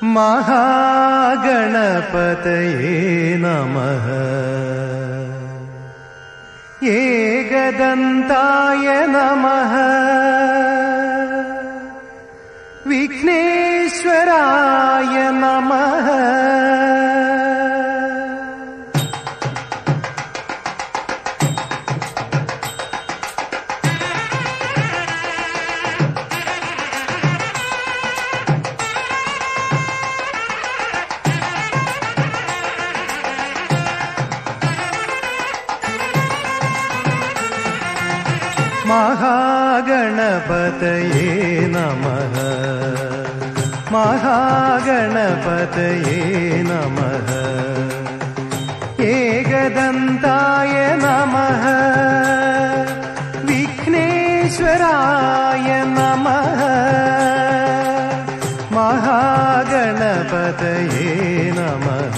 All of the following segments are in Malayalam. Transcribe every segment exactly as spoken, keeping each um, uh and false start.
महागणपतये नमः। एकदन्ताय नमः। विघ्नेश्वराय नमः। महागणपतये नमः। महागणपतये नमः। एकदन्ताय नमः। विघ्नेश्वराय नमः। महागणपतये नमः।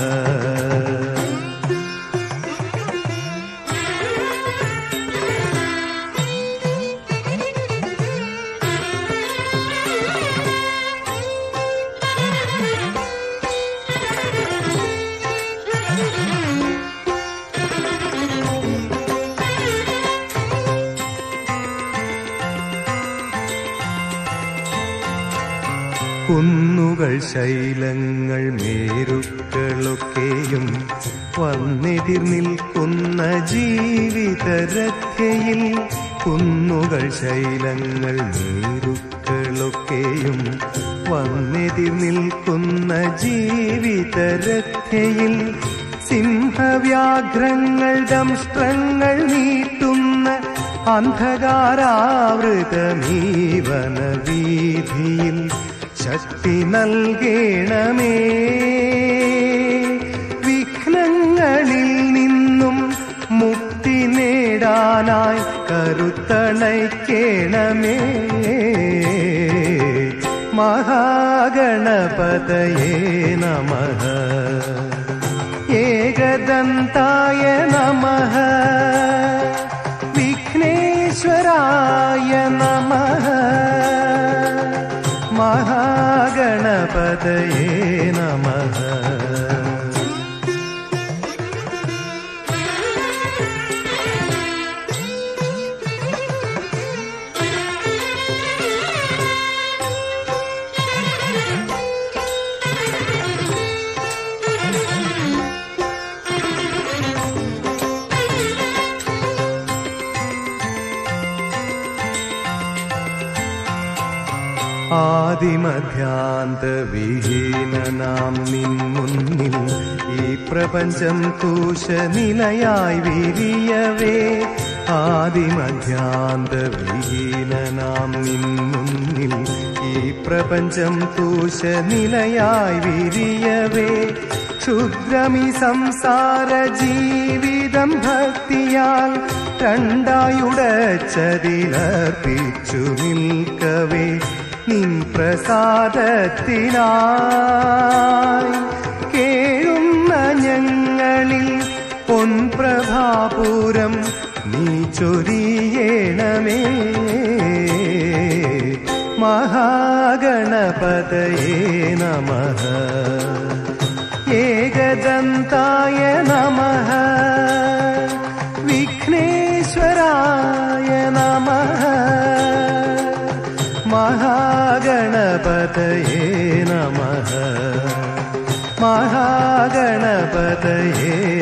കുന്നുകൾ ശൈലങ്ങൾ മേരുക്കളൊക്കെയും വന്നെതിർ നിൽക്കുന്ന ജീവിതരഥയിൽ. കുന്നുകൾ ശൈലങ്ങൾ മേരുക്കളൊക്കെയും വന്നെതിർ നിൽക്കുന്ന ജീവിതരഥയിൽ. സിംഹവ്യാഘ്രങ്ങൾ ദംഷ്ട്രങ്ങൾ നീട്ടുന്ന അന്ധകാരാവൃതമീ വനവീഥിയിൽ ശക്തി നൽകേണമേ. വിഘ്നങ്ങളിൽ നിന്നും മുക്തി നേടാനായി കരുത്തണയ്ക്കേണമേ. മഹാഗണപതയേ നമഃ. ഏകദന്തായ നമഃ. വിഘ്നേശ്വരായ നമഃ. महागणपतये नमः. ആദിമധ്യാന്തവിഹീനനാം നിൻ മുന്നിൽ ഈ പ്രപഞ്ചം തൂശനിലയായി വിരിയവേ. ആദിമധ്യാന്തവിഹീനനാം നിൻ മുന്നിൽ ഈ പ്രപഞ്ചം തൂശനിലയായി വിരിയവേ. ക്ഷുദ്രമി സംസാര ജീവിതം ഭക്തിയാൽ രണ്ടായുടച്ചതിലർപ്പിച്ചു നിൽക്കവേ. നിൻ പ്രസാദത്തിനായി കേഴുന്ന ഞങ്ങളിൽ പൊൻപ്രഭാപൂരം നീ ചൊരിയേണമേ. മഹാഗണപതയേ നമഃ. ഏകദന്തായ നമഃ. വിഘ്നേശ്വരായ നമഃ. महागणपतये नमः. महागणपतये